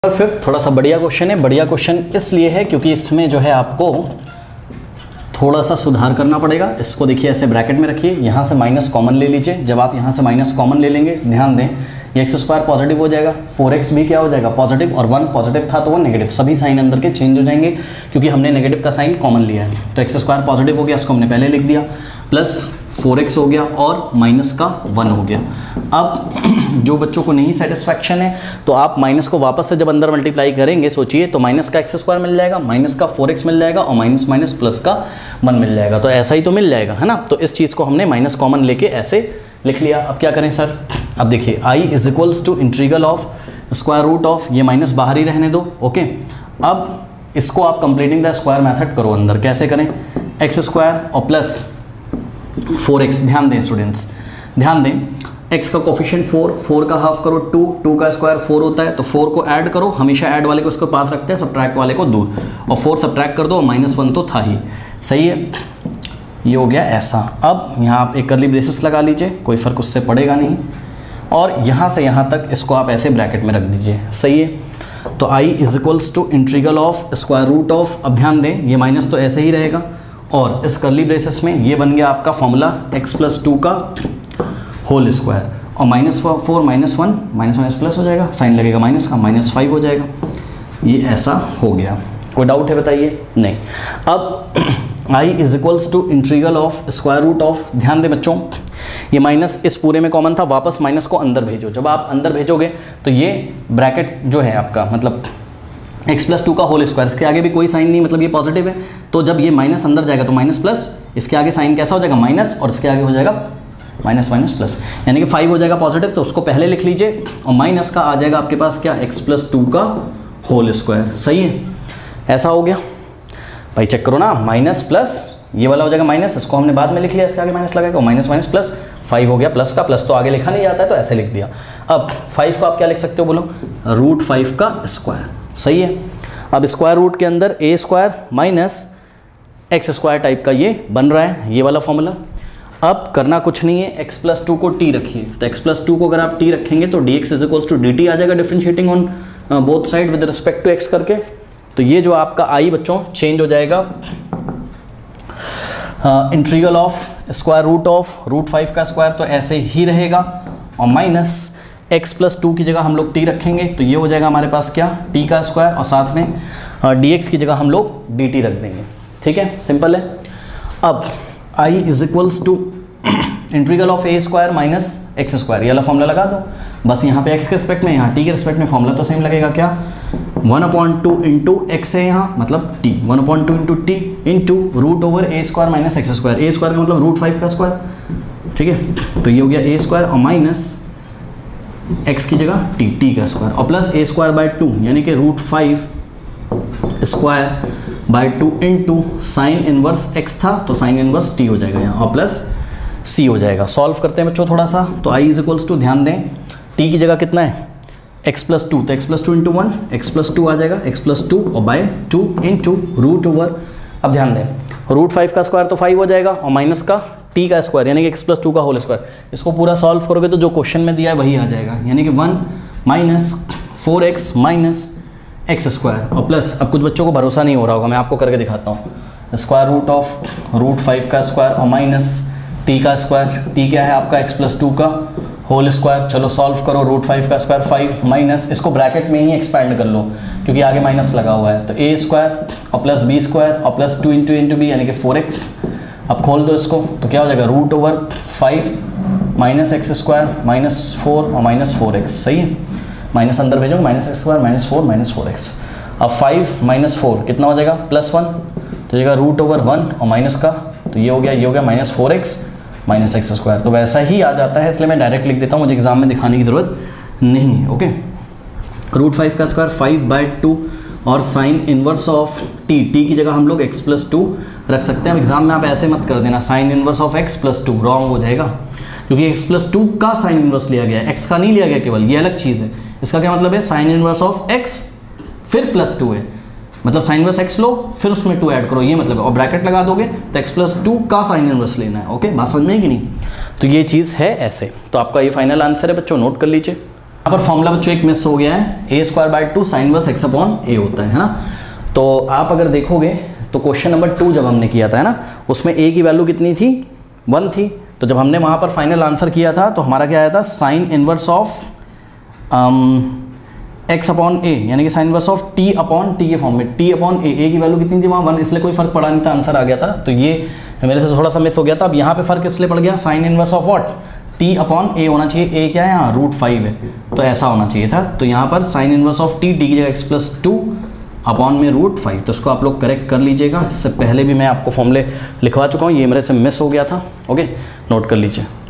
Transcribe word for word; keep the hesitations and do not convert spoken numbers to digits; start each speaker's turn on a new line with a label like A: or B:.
A: Fifth थोड़ा सा बढ़िया क्वेश्चन है। बढ़िया क्वेश्चन इसलिए है क्योंकि इसमें जो है आपको थोड़ा सा सुधार करना पड़ेगा। इसको देखिए ऐसे ब्रैकेट में रखिए, यहाँ से माइनस कॉमन ले लीजिए। जब आप यहाँ से माइनस कॉमन ले लेंगे, ध्यान दें ये एक्स स्क्वायर पॉजिटिव हो जाएगा, फोर एक्स भी क्या हो जाएगा पॉजिटिव, और वन पॉजिटिव था तो वो नेगेटिव। सभी साइन अंदर के चेंज हो जाएंगे क्योंकि हमने नेगेटिव का साइन कॉमन लिया है। तो एक्स स्क्वायर पॉजिटिव हो गया, इसको हमने पहले लिख दिया, प्लस फोर एक्स हो गया और माइनस का वन हो गया। अब जो बच्चों को नहीं सेटिस्फैक्शन है तो आप माइनस को वापस से जब अंदर मल्टीप्लाई करेंगे, सोचिए तो माइनस का एक्स स्क्वायर मिल जाएगा, माइनस का फोर एक्स मिल जाएगा और माइनस माइनस प्लस का वन मिल जाएगा। तो ऐसा ही तो मिल जाएगा, है ना। तो इस चीज़ को हमने माइनस कॉमन लेके ऐसे लिख लिया। अब क्या करें सर, अब देखिए I is equals to integral of square root of, ये माइनस बाहर ही रहने दो, ओके। अब इसको आप कंप्लीटिंग द स्क्वायर मेथड करो अंदर। कैसे करें, एक्स स्क्वायर और प्लस फोर एक्स। ध्यान दें स्टूडेंट्स, ध्यान दें, x का कोफिशिएंट फोर, फोर का हाफ करो टू, टू का स्क्वायर फोर होता है, तो फोर को ऐड करो, हमेशा ऐड वाले को इसको पास रखते हैं, सब्ट्रैक्ट वाले को दूर, और फोर सब्ट्रैक्ट कर दो और माइनस वन तो था ही, सही है। ये हो गया ऐसा। अब यहाँ आप एक कर्ली ब्रेसेस लगा लीजिए, कोई फ़र्क उससे पड़ेगा नहीं, और यहाँ से यहाँ तक इसको आप ऐसे ब्रैकेट में रख दीजिए, सही है। तो i is equals to integral of square root of, अब ध्यान दें ये माइनस तो ऐसे ही रहेगा, और इस कर्ली ब्रेसेस में ये बन गया आपका फॉर्मूला x प्लस टू का होल स्क्वायर, और minus four minus one minus minus plus हो जाएगा, साइन लगेगा माइनस का, माइनस फाइव हो जाएगा। ये ऐसा हो गया। कोई डाउट है बताइए? नहीं। अब i is equals to integral of square root of, ध्यान दें बच्चों ये माइनस इस पूरे में कॉमन था, वापस माइनस को अंदर भेजो। जब आप अंदर भेजोगे तो ये ब्रैकेट जो है आपका मतलब x प्लस टू का होल स्क्वायर, इसके आगे भी कोई साइन नहीं, मतलब ये पॉजिटिव है, तो जब ये माइनस अंदर जाएगा तो माइनस प्लस, इसके आगे साइन कैसा हो जाएगा माइनस, और इसके आगे हो जाएगा माइनस माइनस प्लस, यानी कि फाइव हो जाएगा पॉजिटिव, तो उसको पहले लिख लीजिए, और माइनस का आ जाएगा आपके पास क्या, x प्लस टू का होल स्क्वायर, सही है। ऐसा हो गया भाई, चेक करो ना, माइनस प्लस ये वाला हो जाएगा माइनस, इसको हमने बाद में लिख लिया, इसके आगे माइनस लगाएगा, माइनस माइनस प्लस फाइव हो गया, प्लस का प्लस तो आगे लिखा नहीं जाता है तो ऐसे लिख दिया। अब फाइव को आप क्या लिख सकते हो बोलो, रूट फाइव का स्क्वायर, सही है। अब स्क्वायर रूट के अंदर a square minus x square type का ये बन रहा है, ये वाला फॉर्मूला। अब करना कुछ नहीं है, x प्लस टू को t रखिए, तो x प्लस टू को अगर आप t रखेंगे तो dx is equals to d t आ जाएगा, differentiating on both side with respect to x करके। तो ये जो आपका i बच्चों चेंज हो जाएगा integral of square root of root five का स्क्वायर, तो ऐसे ही रहेगा, और माइनस x प्लस टू की जगह हम लोग t रखेंगे तो ये हो जाएगा हमारे पास क्या, t का स्क्वायर, और साथ में dx की जगह हम लोग dt रख देंगे, ठीक है, सिंपल है। अब i is equals to integral of a square minus x square, ये वाला फॉर्मूला लगा दो, बस यहाँ पे x के रिस्पेक्ट में, यहाँ t के रिस्पेक्ट में फॉर्मूला तो सेम लगेगा, क्या one upon two into x है यहाँ, मतलब t, one upon two into t into root over a square minus x square, a square का मतलब रूट फाइव का स्क्वायर, ठीक है। तो ये हो गया ए स्क्वायर और माइनस x की जगह t, t का स्क्वायर, और plus a square by two, यानी कि root five square by two into sine inverse x था तो साइन इनवर्स t हो जाएगा यहाँ, और प्लस c हो जाएगा। सॉल्व करते हैं बच्चों थोड़ा सा, तो i इज इक्वल्स टू, ध्यान दें t की जगह कितना है x प्लस टू, तो x plus two into one, x plus two आ जाएगा, x प्लस टू और by two into root over, अब ध्यान दें रूट फाइव का स्क्वायर तो फाइव हो जाएगा, और माइनस का t का स्क्वायर यानी कि एक्स प्लस टू का होल स्क्वायर, इसको पूरा सॉल्व करोगे तो जो क्वेश्चन में दिया है वही आ जाएगा, यानी कि one minus four x minus x square, और प्लस, अब कुछ बच्चों को भरोसा नहीं हो रहा होगा, मैं आपको करके दिखाता हूँ, square root of root five का स्क्वायर और माइनस टी का स्क्वायर, टी क्या है आपका एक्स प्लस टू का होल स्क्वायर, चलो सॉल्व करो, रूट फाइव का स्क्वायर फाइव माइनस, इसको ब्रैकेट में ही एक्सपैंड कर लो क्योंकि आगे माइनस लगा हुआ है, तो ए स्क्वायर और प्लस बी स्क्वायर और plus two into into b यानी कि फोर एक्स। अब खोल दो इसको तो क्या हो जाएगा, root over five minus x square minus four और माइनस फोर एक्स, सही है, माइनस अंदर भेजोगे minus x square minus four minus four x. अब फाइव माइनस फोर कितना हो जाएगा, प्लस वन, तो जाएगा रूट ओवर वन और माइनस का, तो ये हो गया, ये हो गया minus four x minus x square, तो वैसा ही आ जाता है, इसलिए मैं डायरेक्ट लिख देता हूँ, मुझे एग्जाम में दिखाने की ज़रूरत नहीं है, ओके। रूट फाइव का स्क्वायर फाइव बाई टू और sine inverse of t, t की जगह हम लोग एक्स प्लस टू रख सकते हैं। एग्जाम में आप ऐसे मत कर देना sine inverse of x plus two, wrong हो जाएगा क्योंकि एक्स प्लस टू का साइन इनवर्स लिया गया है, एक्स का नहीं लिया गया केवल, ये अलग चीज़ है। इसका क्या मतलब है, साइन इनवर्स ऑफ एक्स फिर प्लस टू है, मतलब साइन इनवर्स एक्स लो फिर उसमें टू ऐड करो, ये मतलब है, और ब्रैकेट लगा दोगे तो एक्स प्लस टू का साइन इनवर्स लेना है, ओके, बात समझ में कि नहीं। तो ये चीज़ है ऐसे। तो आपका ये फाइनल आंसर है बच्चों, नोट कर लीजिए। यहाँ पर फॉर्मूला बच्चों एक मिस हो गया है, a square by two sine inverse x upon a होता है, है ना। तो आप अगर देखोगे तो क्वेश्चन नंबर टू जब हमने किया था, है ना, उसमें ए की वैल्यू कितनी थी, वन थी। तो जब हमने वहाँ पर फाइनल आंसर किया था तो हमारा क्या आया था, sine inverse of x upon a, यानी कि sine inverse of t upon t के फॉर्म में, टी अपॉन ए, ए की वैल्यू कितनी थी वहाँ वन, इसलिए कोई फर्क पड़ा नहीं था, आंसर आ गया था। तो ये मेरे से थोड़ा सा मिस हो गया था। अब यहाँ पे फर्क इसलिए पड़ गया, sine inverse of what, t upon a होना चाहिए, ए क्या है यहाँ रूट फाइव है, तो ऐसा होना चाहिए था। तो यहाँ पर sine inverse of t, t की जगह एक्स प्लस टू अपॉन में रूट फाइव, तो इसको आप लोग करेक्ट कर लीजिएगा। इससे पहले भी मैं आपको फॉर्मूले लिखवा चुका हूँ, ये मेरे से मिस हो गया था। ओके, नोट कर लीजिए।